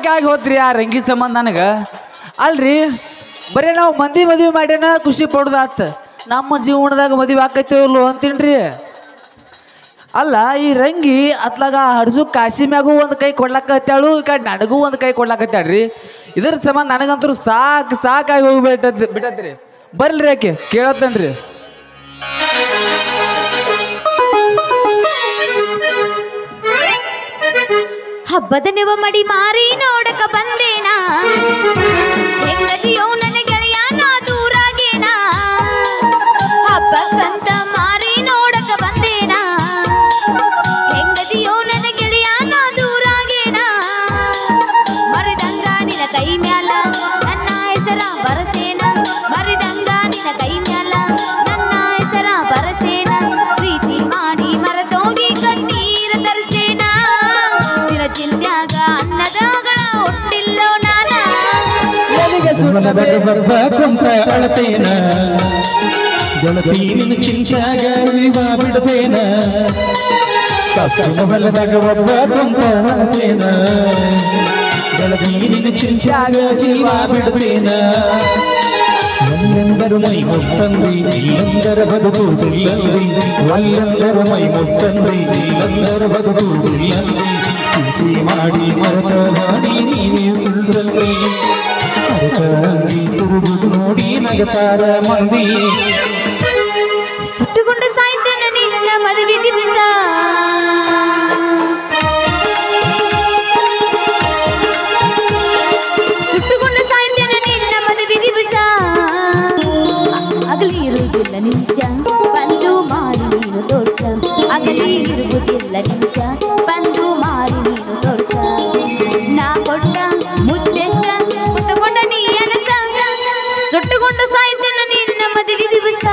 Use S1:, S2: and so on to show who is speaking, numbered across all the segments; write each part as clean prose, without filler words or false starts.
S1: ಆಗಿ ಹೋತ್ರಿ ಆ ರಂಗಿ ಸಂಬಂಧ ನನಗೆ. ಅಲ್ರಿ ಬರೀ ನಾವು ಮಂದಿ ಮದುವೆ ಮಾಡ್ಯಾನ ಖುಷಿ ಪಡೋದಾತ, ನಮ್ಮ ಜೀವನದಾಗ ಮದುವೆ ಆಕೈತೇವಲ್ಲ ಅಂತೀನ್ರಿ. ಅಲ್ಲ ಈ ರಂಗಿ ಅತ್ಲಾಗ ಹಡ್ಸು ಕಾಶಿ ಮ್ಯಾಗೂ ಒಂದು ಕೈ ಕೊಡ್ಲಾಕತ್ತಾಳು, ಈ ಕಡೆ ನನಗೂ ಒಂದು ಕೈ ಕೊಡ್ಲಾಕತ್ತಾಳ್ರಿ. ಇದ್ರ ಸಂಬಂಧ ನನಗಂತೂ ಸಾಕಾಗಿ ಬಿಟ್ಟದ್ರಿ. ಬರ್ಲ್ರಿ ಯಾಕೆ ಕೇಳತ್ತನ್ರಿ.
S2: ಹಬ್ಬದ ನೆವ ಮಡಿ ಮಾರಿ ನೋಡಕ ಬಂದೇನಾ, ಹೆಂಗದಿಯೋ ನನ್ನ ಗೆಳೆಯ ನಾ ದೂರಾಗೇನಾ. ಹಬ್ಬಕ್ಕಂತ ಮಾರಿ ನೋಡಕ ಬಂದೇನಾ, ಹೆಂಗದಿಯೋ ನನ್ನ ಗೆಳೆಯ ನಾ ದೂರಾಗೇನಾ. ಮರಿದಂಗ ನಿನ ಕೈ ಮ್ಯಾಲ ನನ್ನ ಹೆಸರ ಬರಸೇನ, ಮರಿದಂಗ ನಿನ ಕೈ ಮ್ಯಾಲ ನನ್ನ ಹೆಸರ ಬರಸೇನ. ಪ್ರೀತಿ ಮಾಡಿ ಮರದೋಗಿ ಕಣ್ಣೀರ ತರಿಸೇನ, ನಿನ ಚಿಂತ್ಯಾಗ ಅನ್ನದಗಳ ಹುಟ್ಟಿಲ್ಲೋ ನಾನ.
S3: ಕುಂತ ಅಳತೇನ ಗೆಳತೀನ ಚಿಂತ್ಯಾಗ ಬಿಡತೇನ. ಹೊಲದಾಗ ಒಬ್ಬ ಕುಂತ ಅಳತೇನ ಗೆಳತೀನ ಚಿಂತ್ಯಾಗ ಜೀವ ಬಿಡತೇನ. ಒಲ್ಲೆಂದರು ಮೈ ಮುತ್ತಂದಿ ಇಲ್ಲಂದರ ಬದುಕುವುದಿಲ್ಲಂದಿ, ಒಲ್ಲೆಂದರು ಮೈ ಮುತ್ತಂದಿ ಇಲ್ಲಂದರ ಬದುಕುವುದಿಲ್ಲಂದಿ. ಪ್ರೀತಿ ಮಾಡಿ ಮರತ ಮಾಡಿ ನೀವೇ ಉಳ್ದಂದಿ, ಮರತಂಗಿ ತಿರುಗುದು ನೋಡಿ ನಗತಾರ ಮಂದಿ.
S2: ಸುಟ್ಟುಕೊಂಡು ಸಾಯ್ತೇನೆ ನಿನ್ನ ಮದುವೆ ದಿವಸ, ಸುಟ್ಟುಕೊಂಡು ಸಾಯ್ತೇನೆ ನಿನ್ನ ಮದುವೆ ದಿವಸ. ಅಗಲಿ ಇರುವುದಿಲ್ಲ ನಿಮಿಷ ಬಂದು ಮಾಡಿ ನೀನು ತೋರ್ಸ, ಅಗಲಿ ಇರುವುದಿಲ್ಲ ನಿಮಿಷ ಬಂದು ಮಾಡಿ ನೀನು ತೋರ್ಸ. ನಾ ಕೊಟ್ಟ ಮುದ್ದೆಷ್ಟ ಮುತ್ತಕೊಂಡ ನೀ ಅನಸ, ಸುಟ್ಟುಕೊಂಡು ಸಾಯ್ತೇನೆ ನಿನ್ನ ಮದುವೆ ದಿವಸ.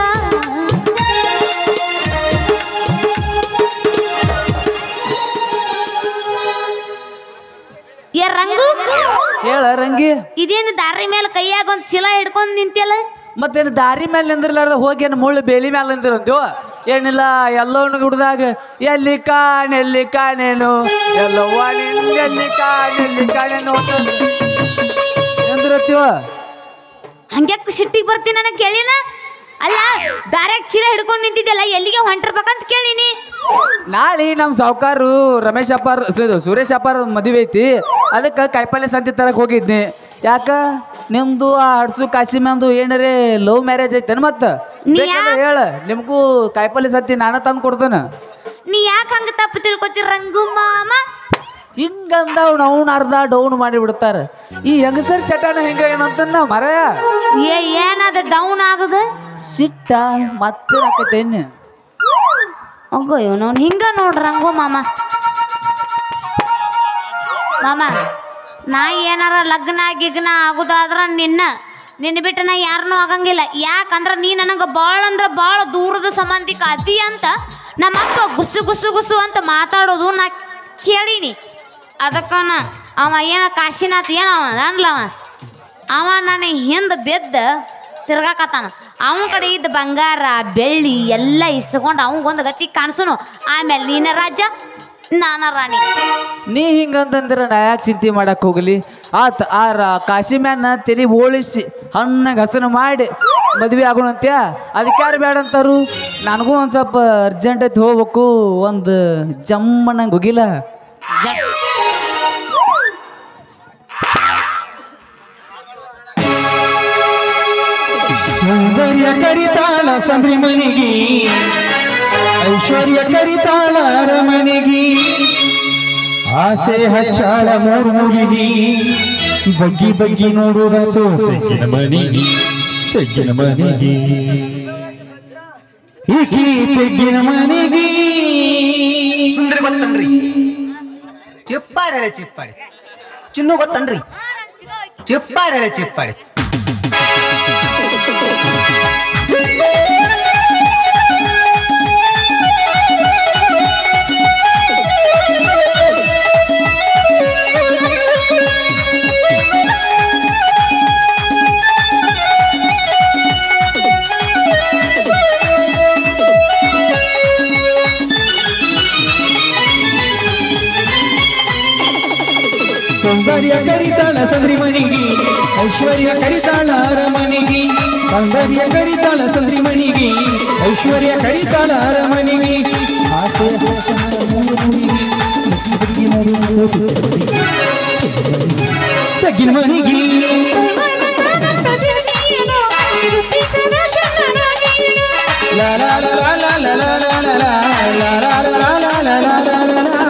S2: ಏ ರಂಗು,
S1: ಹೇಳ ರಂಗಿ,
S2: ಇದೇನು ದಾರಿ ಮೇಲೆ ಕೈಯಾಗ ಒಂದು ಚೀಲ ಹಿಡ್ಕೊಂಡು ನಿಂತಿಯಲ್ಲ?
S1: ಮತ್ತೇನು ದಾರಿ ಮೇಲೆ ನಿಂದ್ರಲಾರ್ದ ಹೋಗಿ ಏನು ಮುಳ್ಳು ಬೇಲಿ ಮೇಲೆ ನಿಂದಿರಂತೀವ? ಏನಿಲ್ಲ ಎಲ್ಲವನ್ನ ಗುಡ್ದಾಗ ಎಲ್ಲಿ ಕಾಣೇನು ಎಲ್ಲವ್ವ ಎಲ್ಲಿ ಕಾಣೇನು ನಿಂದಿರತ್ತೀವ.
S2: ಹಂಗ್ಯಾಕೆ ಸಿಟ್ಟಿಗೆ ಬರ್ತೀನಿ ನನಗೆ ಕೇಳಿನ? ಅಲ್ಲ ದಾರ್ಯಾಗ ಚೀಲ ಹಿಡ್ಕೊಂಡು ನಿಂತಿದ್ದೆಲ್ಲ ಎಲ್ಲಿಗೆ ಹೊಂಟಿರ್ಬೇಕಂತ ಕೇಳಿನಿ.
S1: ನಾಳೆ ನಮ್ಮ ಸಾವುಕಾರು ರಮೇಶ್ ಅಪ್ಪಾರ ಸುರೇಶ್ ಅಪ್ಪಾರ ಮದುವೆ ಐತಿ, ಅದಕ್ಕೆ ಕಾಯಿಪಲ್ಲೆ ಸಂತಿ ತರಕ್ಕೆ ಹೋಗಿದ್ನಿ. ಯಾಕ ನಿಮ್ದು ಆ ಹಡ್ಸು ಕಾಸಿಮ್ಯಾಂದು ಏನಾರೇ ಲವ್ ಮ್ಯಾರೇಜ್ ಐತೇನು? ಮತ್ತೆ ಹೇಳ, ನಿಮಗೂ ಕಾಯಿಪಲ್ಲೆ ಸಂತಿ ನಾನು ತಂದು ಕೊಡ್ತೇನೆ.
S2: ನೀ ಯಾಕೆ ಹಂಗೆ ತಪ್ಪು ತಿಳ್ಕೊತೀರ ರಂಗು ಮಾಮ?
S1: ಹಿಂಗಂದ ನಾವು ಅರ್ಧ ಡೌನ್ ಮಾಡಿ ಬಿಡ್ತಾರೆ. ಈ ಹೆಂಗಸರ್ ಚಟನ ಹಿಂಗ ಏನಂತ ಮರ
S2: ಏನದು ಡೌನ್ ಆಗದ?
S1: ಸಿಟ್ಟ ಮತ್ತೆ ಹಾಕತ್ತೇನೆ.
S2: ಹೋಗೋ ಇವನು ಹಿಂಗ ನೋಡ್ರಿ ರಂಗು ಮಾಮ. ಮಾಮ ನಾ ಏನಾರ ಲಗ್ನ ಗಿಗ್ನ ಆಗುದಾದ್ರ ನಿನ್ನ ಬಿಟ್ಟು ನಾ ಯಾರನ್ನೂ ಆಗಂಗಿಲ್ಲ. ಯಾಕಂದ್ರೆ ನೀ ನನಗೆ ಭಾಳ ಅಂದ್ರೆ ಭಾಳ ದೂರದ ಸಂಬಂಧಿಕ ಅತಿ ಅಂತ ನಮ್ಮಪ್ಪ ಗುಸ್ಸು ಅಂತ ಮಾತಾಡೋದು ನಾ ಕೇಳೀನಿ. ಅದಕ್ಕನ ಅವ ಏನ ಕಾಶಿನಾಥ್ ಏನವ ಅನ್ಲವ ಅವ ನಾನು ಹಿಂದೆ ಬಿದ್ದ ತಿರ್ಗಾಕತ್ತಾನ. ಅವನ ಕಡೆ ಇದ್ದ ಬಂಗಾರ ಬೆಳ್ಳಿ ಎಲ್ಲ ಇಸ್ಕೊಂಡು ಅವಂಗೊಂದು ಗತಿ ಕಾಣಿಸೋನು. ಆಮೇಲೆ ನೀನ ರಾಜ ನಾನ ರಾಣಿ.
S1: ನೀ ಹಿಂಗಂತಂದ್ರೆ ನಾ ಯಾಕೆ ಚಿಂತೆ ಮಾಡಕ್ಕೆ ಹೋಗಲಿ? ಆತ ಕಾಶಿಮ್ಯಾನ ತಲೆ ಓಳಿಸಿ ಹಣ್ಣಗೆ ಹಸನು ಮಾಡಿ ಮದುವೆ ಆಗೋಣಂತ್ಯ. ಅದಕ್ಕೆ ಯಾರು ಬೇಡ ಅಂತಾರು? ನನಗೂ ಒಂದು ಸ್ವಲ್ಪ ಅರ್ಜೆಂಟ್ ಐತಿ ಹೋಗ್ಬೇಕು, ಒಂದು ಜಮ್ಮನಂಗೆ ಹೋಗಿಲ್ಲ.
S3: ಸೌಂದರ್ಯ ಕರಿತಾಳ ಸಂದ್ರಿ ಮನಿಗಿ, ಐಶ್ವರ್ಯ ಕರಿತಾಳ ಅರಮನಿಗಿ, ಆಸೆ ಹಚ್ಚಾಳ ಮೂರ್ಮುಗಿಗಿ, ಬಗ್ಗಿ ನೋಡುವುದಾತು ತೆಗ್ಗಿನ ಮನಿಗಿ ಈಕಿ ತೆಗ್ಗಿನ ಮನಿಗಿ.
S4: ಸುಂದರಿ ಗೊತ್ತನ್ರಿ? ಚಿಪ್ಪಾಡಿ ಚಿನ್ನು ಗೊತ್ತನ್ರಿ? ಚಿಪ್ಪಾಡಿ
S3: ಸೌಂದರ್ಯ ಕರಿತಾಳ ಸಂದ್ರಿ ಮನಿಗಿ ಐಶ್ವರ್ಯ ಕರಿತಾಳ ಅರಮನಿಗಿ ಸೌಂದರ್ಯ ಕರಿತಾಳ ಸಂದ್ರಿ ಮನಿಗಿ ಐಶ್ವರ್ಯ ಕರಿತಾಳ ಅರಮನಿಗಿ ಆಸೆ ತಗ್ಗಿನ ಮನಿಗಿ la la la la la la la la la la la la la la la la